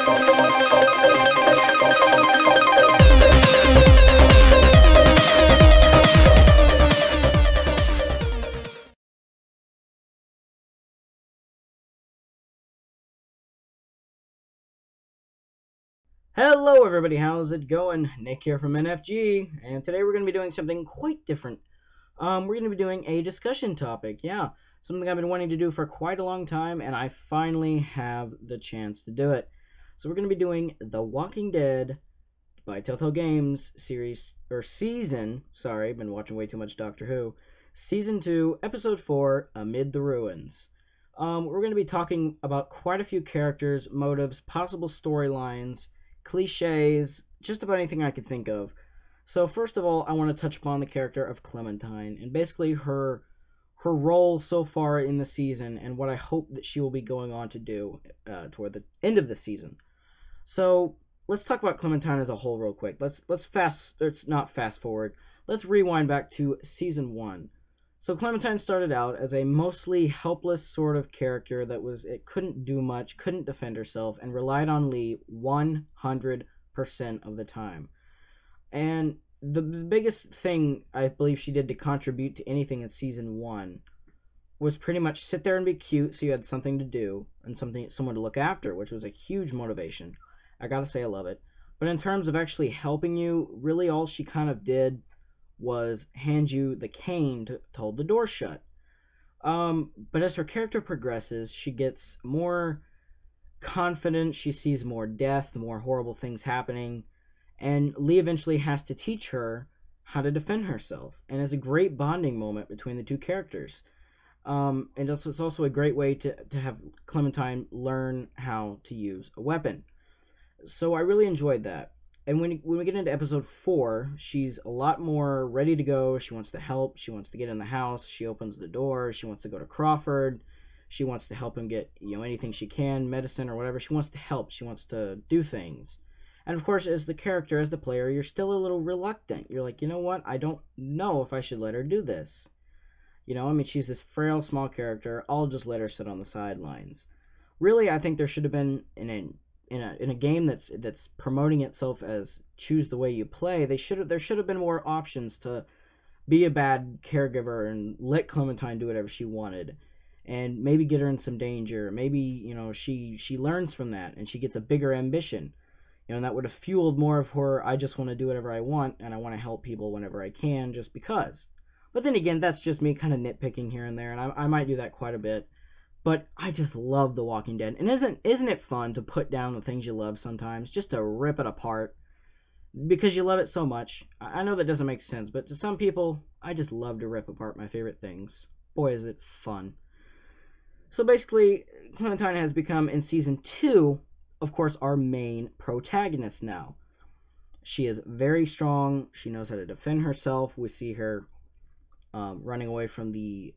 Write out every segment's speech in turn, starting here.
Hello everybody, how's it going? Nick here from NFG, and today we're going to be doing something quite different. We're going to be doing a discussion topic, something I've been wanting to do for quite a long time, and I finally have the chance to do it. So we're going to be doing The Walking Dead by Telltale Games season, I've been watching way too much Doctor Who, Season 2, Episode 4, Amid the Ruins. We're going to be talking about quite a few characters, motives, possible storylines, cliches, just about anything I could think of. So first of all, I want to touch upon the character of Clementine and basically her role so far in the season and what I hope that she will be going on to do toward the end of the season. So let's talk about Clementine as a whole real quick. Let's not fast forward. Let's rewind back to season 1. So Clementine started out as a mostly helpless sort of character it couldn't do much, couldn't defend herself, and relied on Lee 100% of the time. And the biggest thing I believe she did to contribute to anything in season 1 was pretty much sit there and be cute so you had something to do and someone to look after, which was a huge motivation. I gotta say I love it. But in terms of actually helping you, really all she kind of did was hand you the cane to hold the door shut. But as her character progresses, she gets more confident, she sees more death, more horrible things happening, and Lee eventually has to teach her how to defend herself. And it's a great bonding moment between the two characters. And it's also a great way to have Clementine learn how to use a weapon. So I really enjoyed that. And when we get into episode 4, she's a lot more ready to go. She wants to help. She wants to get in the house. She opens the door. She wants to go to Crawford. She wants to help him get anything she can, medicine or whatever. She wants to help. She wants to do things. And of course, as the character, as the player, you're still a little reluctant. You're like, you know what? I don't know if I should let her do this. She's this frail, small character. I'll just let her sit on the sidelines. Really, I think there should have been in a game that's promoting itself as choose the way you play, there should have been more options to be a bad caregiver and let Clementine do whatever she wanted, and maybe get her in some danger. Maybe she learns from that and she gets a bigger ambition. And that would have fueled more of her. I just want to do whatever I want and I want to help people whenever I can, just because. But then again, that's just me kind of nitpicking here and there, and I might do that quite a bit. But I just love The Walking Dead. And isn't it fun to put down the things you love sometimes, just to rip it apart? Because you love it so much. I know that doesn't make sense, but to some people, I just love to rip apart my favorite things. Boy, is it fun. So basically, Clementine has become, in Season 2, of course, our main protagonist now. She is very strong. She knows how to defend herself. We see her running away from the,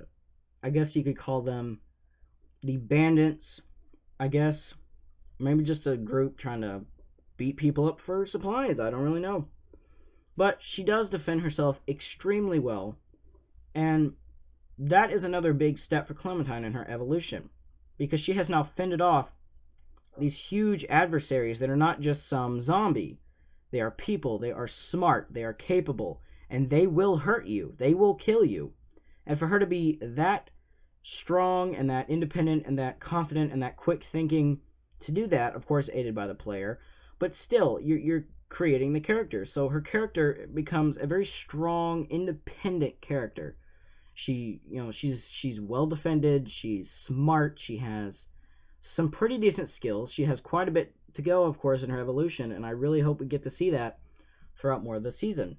I guess you could call them the bandits, I guess. Maybe just a group trying to beat people up for supplies. I don't really know. But she does defend herself extremely well. And that is another big step for Clementine in her evolution. Because she has now fended off these huge adversaries that are not just some zombie. They are people. They are smart. They are capable. And they will hurt you. They will kill you. And for her to be that strong and that independent and that confident and that quick thinking to do that, of course aided by the player, but still you're creating the character. So her character becomes a very strong, independent character. She's well defended, she's smart, she has some pretty decent skills. She has quite a bit to go, of course, in her evolution, and I really hope we get to see that throughout more of the season.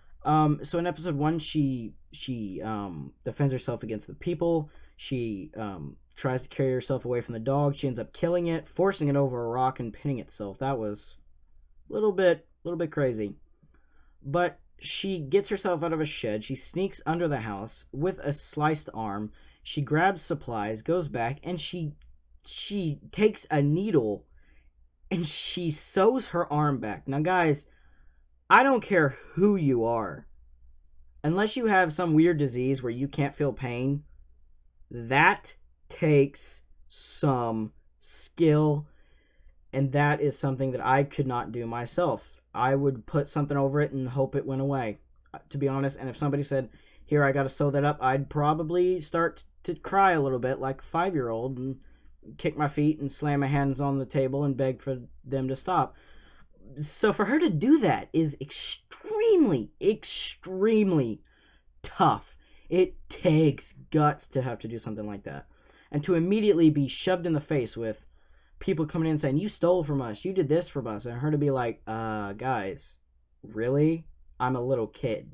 So in episode 1, she defends herself against the people. She tries to carry herself away from the dog. She ends up killing it, forcing it over a rock and pinning itself. That was a little bit crazy. But she gets herself out of a shed. She sneaks under the house with a sliced arm. She grabs supplies, goes back, and she takes a needle and she sews her arm back. Now, guys, I don't care who you are. Unless you have some weird disease where you can't feel pain, that takes some skill And that is something that I could not do myself. I would put something over it and hope it went away, to be honest. And if somebody said, "Here, I got to sew that up," I'd probably start to cry a little bit like a 5-year-old and kick my feet and slam my hands on the table and beg for them to stop. So for her to do that is extremely, extremely tough. It takes guts to have to do something like that. And to immediately be shoved in the face with people coming in saying, "You stole from us, you did this from us," and her to be like, guys, really? I'm a little kid.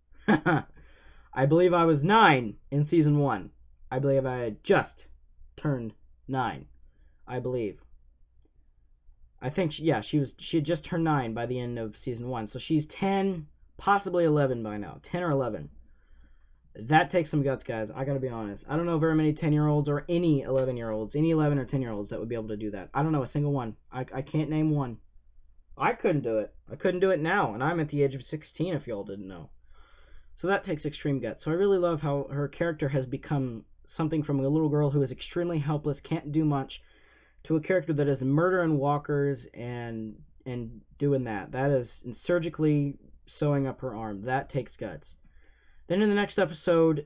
I believe I was 9 in season 1. I believe I had just turned 9. I believe. I think, she had just turned 9 by the end of season 1. So she's 10, possibly 11 by now. 10 or 11. That takes some guts, guys. I gotta be honest. I don't know very many 10-year-olds or any 11-year-olds, any 11 or 10-year-olds that would be able to do that. I don't know a single one. I can't name one. I couldn't do it. I couldn't do it now, and I'm at the age of 16, if y'all didn't know. So that takes extreme guts. So I really love how her character has become something from a little girl who is extremely helpless, can't do much, to a character that is murdering walkers and doing that. That is surgically sewing up her arm. That takes guts. Then in the next episode,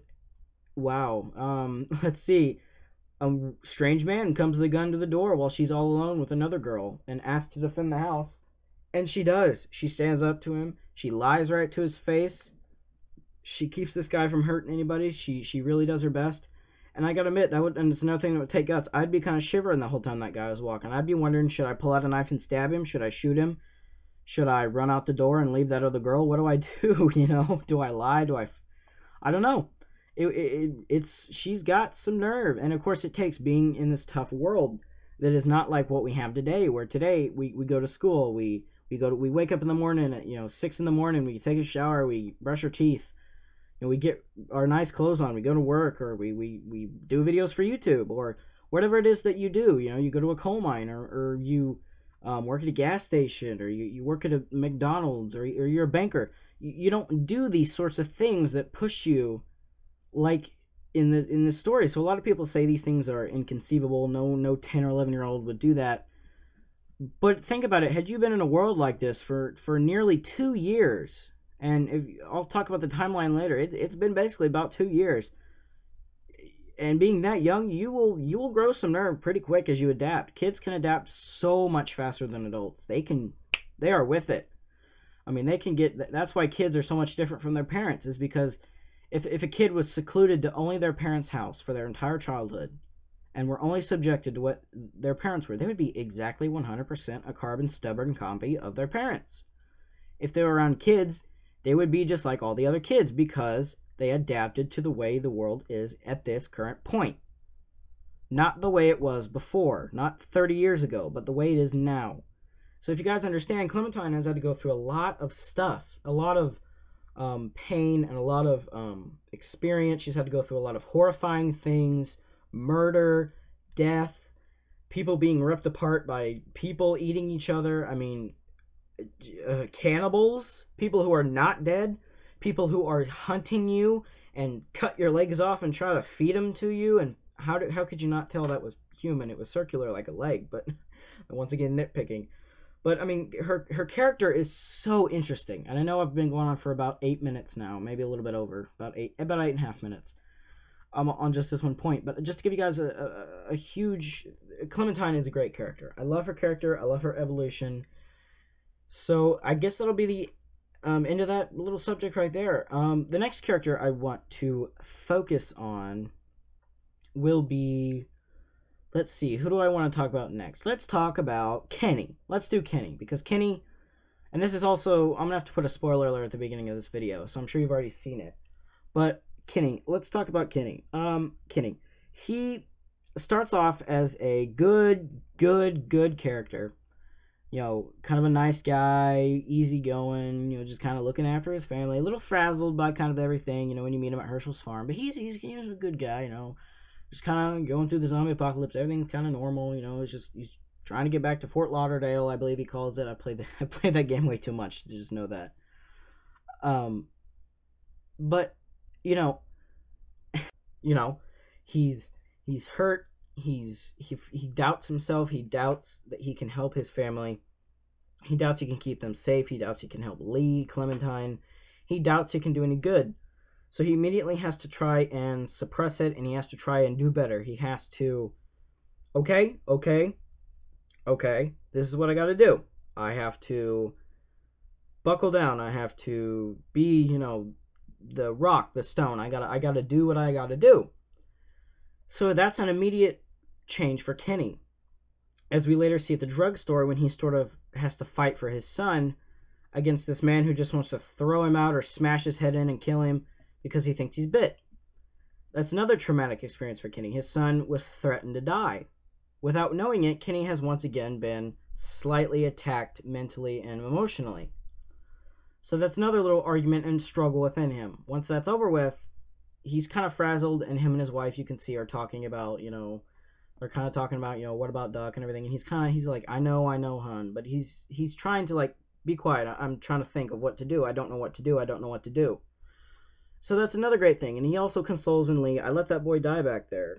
wow, let's see. A strange man comes with a gun to the door while she's all alone with another girl and asks to defend the house. And she does. She stands up to him. She lies right to his face. She keeps this guy from hurting anybody. She really does her best. And I gotta admit, and it's another thing that would take guts. I'd be kind of shivering the whole time that guy was walking. I'd be wondering, should I pull out a knife and stab him? Should I shoot him? Should I run out the door and leave that other girl? What do I do? Do I lie? I don't know. She's got some nerve, and of course it takes being in this tough world that is not like what we have today. Where today we go to school, we wake up in the morning at 6 in the morning, we take a shower, we brush our teeth, and we get our nice clothes on, we go to work, or we do videos for YouTube, or whatever it is that you do. You go to a coal mine, or you work at a gas station, or you work at a McDonald's, or you're a banker. You don't do these sorts of things that push you like in the story. So a lot of people say these things are inconceivable. No 10 or 11-year-old would do that. But think about it. Had you been in a world like this for nearly 2 years, and I'll talk about the timeline later. It's been basically about 2 years. And being that young, you will grow some nerve pretty quick as you adapt. Kids can adapt so much faster than adults. They are with it. I mean, that's why kids are so much different from their parents, is because if a kid was secluded to only their parents' house for their entire childhood and were only subjected to what their parents were, they would be exactly 100% a carbon stubborn copy of their parents. If they were around kids, they would be just like all the other kids because they adapted to the way the world is at this current point. Not the way it was before, not 30 years ago, but the way it is now. So if you guys understand, Clementine has had to go through a lot of stuff, a lot of pain, and a lot of experience. She's had to go through a lot of horrifying things, murder, death, people being ripped apart by people eating each other. I mean, cannibals, people who are not dead, people who are hunting you and cut your legs off and try to feed them to you. And how could you not tell that was human? It was circular like a leg, but once again, nitpicking. But I mean, her character is so interesting, and I know I've been going on for about 8 minutes now, maybe a little bit over, about 8.5 minutes, on just this one point. But just to give you guys a huge, Clementine is a great character. I love her character. I love her evolution. So I guess that'll be the end of that little subject right there. The next character I want to focus on will be. Let's see, who do I want to talk about next? Let's talk about Kenny. Let's do Kenny, because Kenny, and this is also, I'm going to have to put a spoiler alert at the beginning of this video, so I'm sure you've already seen it. But Kenny, let's talk about Kenny. Kenny, he starts off as a good character. Kind of a nice guy, easygoing, just kind of looking after his family, a little frazzled by kind of everything, when you meet him at Herschel's farm. But he's a good guy, just kind of going through the zombie apocalypse. Everything's kind of normal, he's trying to get back to Fort Lauderdale, I believe he calls it. I played that game way too much to just know that. But he's hurt. he doubts himself. He doubts that he can help his family. He doubts he can keep them safe. He doubts he can help Lee, Clementine. He doubts he can do any good. So he immediately has to try and suppress it, and he has to try and do better. He has to, okay, this is what I got to do. I have to buckle down. I have to be, the rock, the stone. I gotta do what I gotta do. So that's an immediate change for Kenny. As we later see at the drugstore when he sort of has to fight for his son against this man who just wants to throw him out or smash his head in and kill him because he thinks he's bit. That's another traumatic experience for Kenny. His son was threatened to die. Without knowing it, Kenny has once again been slightly attacked mentally and emotionally. So that's another little argument and struggle within him. Once that's over with, he's kind of frazzled, and him and his wife, you can see, are talking about, they're kind of talking about, what about Duck and everything. And he's like, I know, hon. But he's trying to, like, be quiet. I'm trying to think of what to do. I don't know what to do. So that's another great thing. And he also consoles in Lee, I let that boy die back there.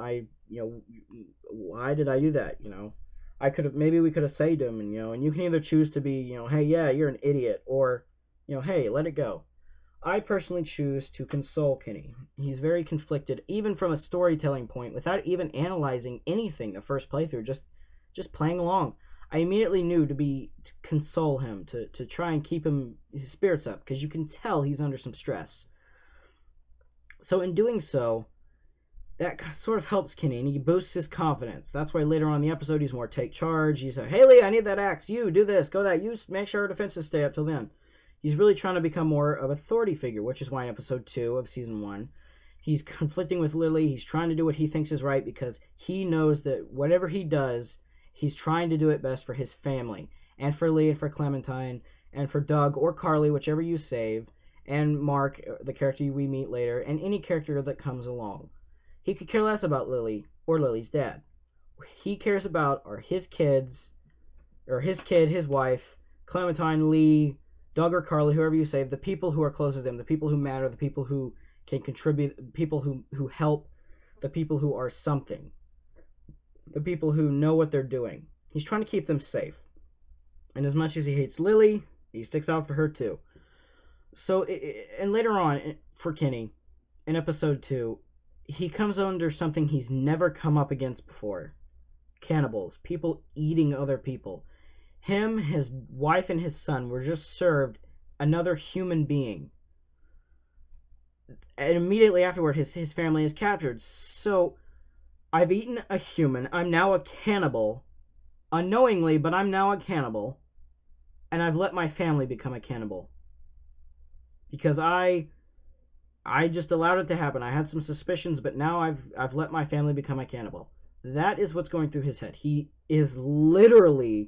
Why did I do that? Maybe we could have saved him. And you can either choose to be, hey, yeah, you're an idiot. Or, hey, let it go. I personally choose to console Kenny. He's very conflicted, even from a storytelling point, without even analyzing anything the first playthrough, just playing along. I immediately knew to console him, to try and keep his spirits up, because you can tell he's under some stress. So in doing so, that sort of helps Kenny, and he boosts his confidence. That's why later on in the episode, he's more take charge. He's like, hey, Lee, I need that axe. You, do this, go that. You make sure our defenses stay up till then. He's really trying to become more of an authority figure, which is why in episode 2 of season 1, he's conflicting with Lily. He's trying to do what he thinks is right because he knows that whatever he does, he's trying to do it best for his family, and for Lee, and for Clementine, and for Doug or Carly, whichever you save, and Mark, the character we meet later, and any character that comes along. He could care less about Lily or Lily's dad. What he cares about are his kids, or his kid, his wife, Clementine, Lee, Doug or Carly, whoever you save, the people who are closest to them, the people who matter, the people who can contribute, the people who help, the people who are something, the people who know what they're doing. He's trying to keep them safe. And as much as he hates Lily, he sticks out for her too. So, and later on, for Kenny, in episode 2, he comes under something he's never come up against before. Cannibals, people eating other people. Him, his wife, and his son were just served another human being. And immediately afterward, his family is captured. So, I've eaten a human. I'm now a cannibal. Unknowingly, but I'm now a cannibal. And I've let my family become a cannibal. Because I just allowed it to happen. I had some suspicions, but now I've let my family become a cannibal. That is what's going through his head. He is literally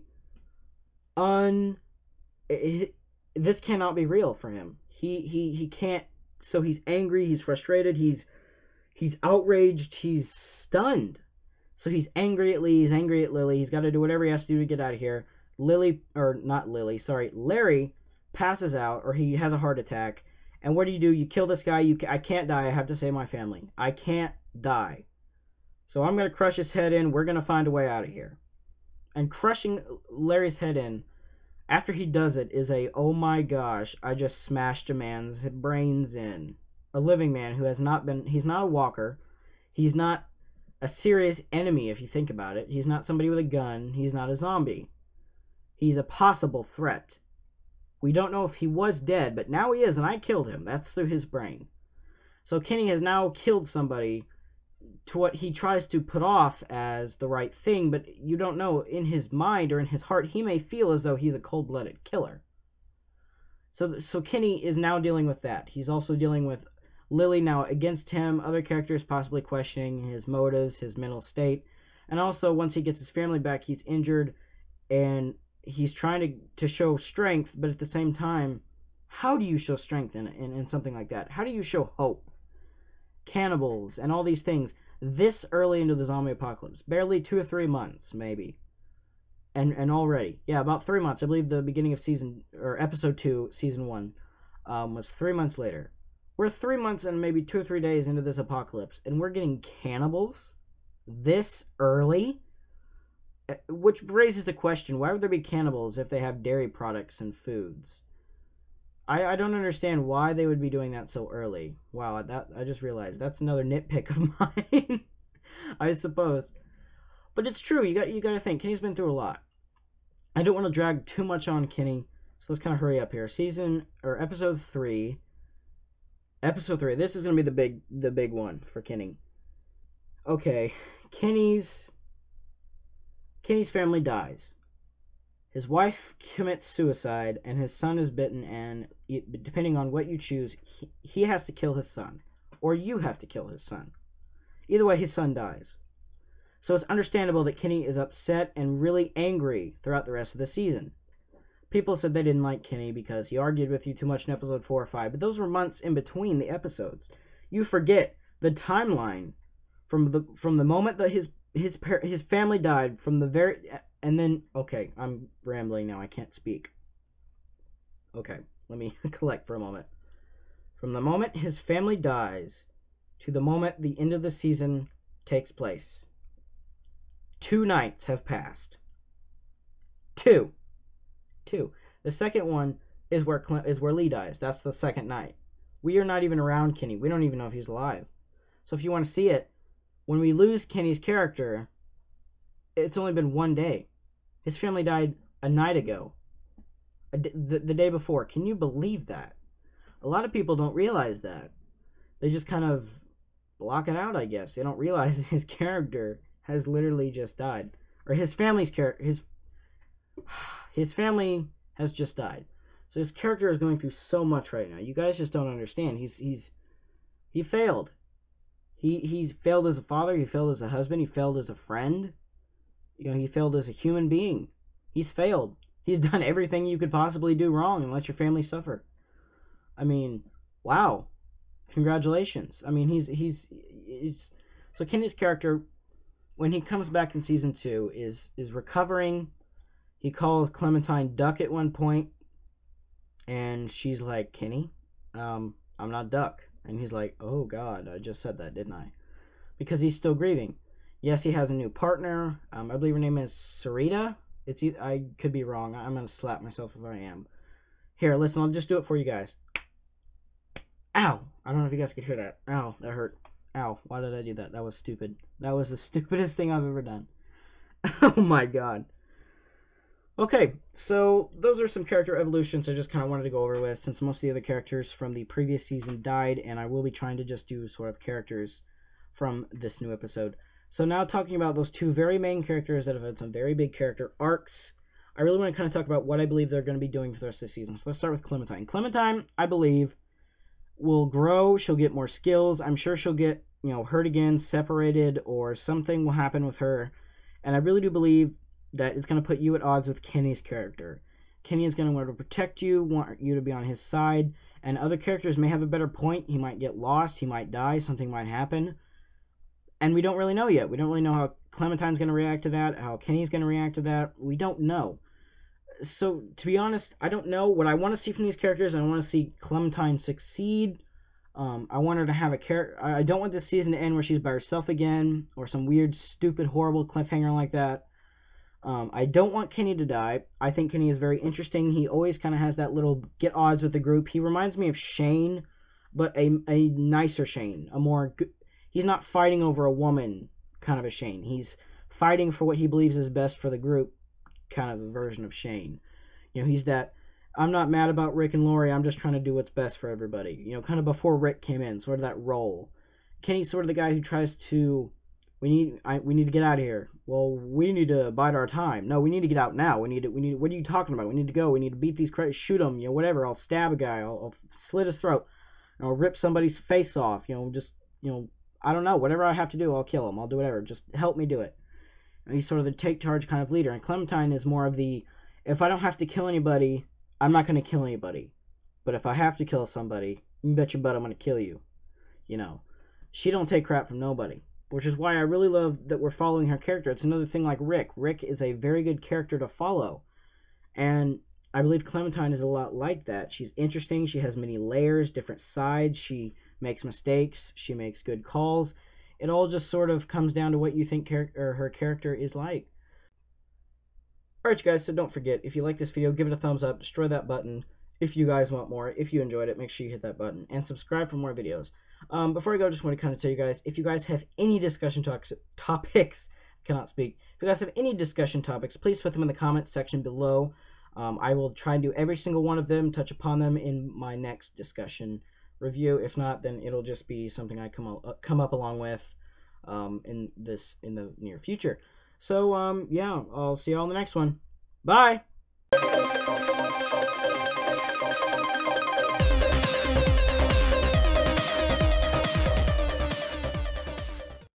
this cannot be real for him. He can't. So he's angry, he's frustrated, he's outraged, he's stunned. So he's angry at Lee, he's angry at Lily, he's got to do whatever he has to do to get out of here. Larry passes out, or he has a heart attack. And what do? You kill this guy. I can't die. I have to save my family. I can't die. So I'm going to crush his head in. We're going to find a way out of here. And crushing Larry's head in, after he does it, is oh my gosh, I just smashed a man's brains in. A living man who he's not a walker. He's not a serious enemy if you think about it. He's not somebody with a gun. He's not a zombie. He's a possible threat. We don't know if he was dead, but now he is, and I killed him. That's through his brain. So Kenny has now killed somebody to what he tries to put off as the right thing, but you don't know, in his mind or in his heart, he may feel as though he's a cold-blooded killer. So Kenny is now dealing with that. He's also dealing with Lily now against him, other characters possibly questioning his motives, his mental state, and also once he gets his family back, he's injured, and he's trying to show strength, but at the same time, how do you show strength in something like that? How do you show hope? Cannibals and all these things this early into the zombie apocalypse. Barely 2 or 3 months, maybe. And already. Yeah, about 3 months. I believe the beginning of episode 2, season 1, was 3 months later. We're 3 months and maybe 2 or 3 days into this apocalypse, and we're getting cannibals? this early, which raises the question, why would there be cannibals if they have dairy products and foods? I don't understand why they would be doing that so early. Wow, that I just realized that's another nitpick of mine, I suppose. But it's true. You got to think. Kenny's been through a lot. I don't want to drag too much on Kenny, so let's kind of hurry up here. Episode 3. Episode 3. This is gonna be the big one for Kenny. Okay, Kenny's family dies. His wife commits suicide, and his son is bitten, and depending on what you choose, he has to kill his son. Or you have to kill his son. Either way, his son dies. So it's understandable that Kenny is upset and really angry throughout the rest of the season. People said they didn't like Kenny because he argued with you too much in episode 4 or 5, but those were months in between the episodes. You forget the timeline from the moment that his family died, from the very, and then, okay, I'm rambling now, I can't speak. Okay, let me collect for a moment. From the moment his family dies to the moment the end of the season takes place, 2 nights have passed. Two. The second one is where Lee dies. That's the second night. We are not even around Kenny. We don't even know if he's alive. So if you want to see it, when we lose Kenny's character, it's only been 1 day. His family died a night ago. The day before. Can you believe that? A lot of people don't realize that. They just kind of block it out, I guess. They don't realize his character has literally just died. Or his family's character... His family has just died. So his character is going through so much right now. You guys just don't understand. He failed. He's failed as a father, he failed as a husband, he failed as a friend. He failed as a human being. He's failed. He's done everything you could possibly do wrong and let your family suffer. I mean, wow. Congratulations. I mean, so Kenny's character, when he comes back in season 2, is recovering. He calls Clementine Duck at one point, and she's like, Kenny, I'm not Duck. And he's like, oh God, I just said that, didn't I? Because he's still grieving. Yes, he has a new partner. I believe her name is Sarita. I could be wrong. I'm going to slap myself if I am. Here, listen, I'll just do it for you guys. Ow! I don't know if you guys could hear that. Ow, that hurt. Ow, why did I do that? That was stupid. That was the stupidest thing I've ever done. Oh my God. Okay, so those are some character evolutions I just kind of wanted to go over with, since most of the other characters from the previous season died, and I will be trying to just do sort of characters from this new episode. So now talking about those 2 very main characters that have had some very big character arcs, I really want to kind of talk about what I believe they're going to be doing for the rest of the season. So let's start with Clementine. Clementine, I believe, will grow. She'll get more skills. I'm sure she'll get, hurt again, separated, or something will happen with her. And I really do believe that it's going to put you at odds with Kenny's character. Kenny is going to want to protect you, want you to be on his side, and other characters may have a better point. He might get lost, he might die, something might happen. And we don't really know yet. We don't really know how Clementine's going to react to that, how Kenny's going to react to that. We don't know. So, to be honest, I don't know. What I want to see from these characters, I want to see Clementine succeed. I want her to have a character. I don't want this season to end where she's by herself again, or some weird, stupid, horrible cliffhanger like that. I don't want Kenny to die. I think Kenny is very interesting. He always kind of has that little get odds with the group. He reminds me of Shane, but a nicer Shane. He's not fighting over a woman kind of a Shane. He's fighting for what he believes is best for the group kind of a version of Shane. He's that, I'm not mad about Rick and Lori, I'm just trying to do what's best for everybody. Kind of before Rick came in, sort of that role. Kenny's sort of the guy who tries to, we need to get out of here. Well, we need to bide our time. No, we need to get out now. What are you talking about? We need to go. We need to beat these credits, shoot them, whatever. I'll stab a guy. I'll slit his throat. I'll rip somebody's face off. I don't know. Whatever I have to do, I'll kill him. I'll do whatever. Just help me do it. And he's sort of the take charge kind of leader. And Clementine is more of the, if I don't have to kill anybody, I'm not going to kill anybody. But if I have to kill somebody, you bet your butt I'm going to kill you. She don't take crap from nobody. Which is why I really love that we're following her character. It's another thing like Rick. Rick is a very good character to follow. And I believe Clementine is a lot like that. She's interesting. She has many layers, different sides. She makes mistakes. She makes good calls. It all just sort of comes down to what you think her character is like. Alright guys, so don't forget, if you like this video, give it a thumbs up, destroy that button if you guys want more. If you enjoyed it, make sure you hit that button, and subscribe for more videos. Before I go, I just want to kind of tell you guys, if you guys have any discussion topics, cannot speak, if you guys have any discussion topics, please put them in the comments section below. I will try and do every single one of them, touch upon them in my next discussion review. If not, then it'll just be something I come up along with in the near future. So yeah, I'll see y'all in the next one. Bye.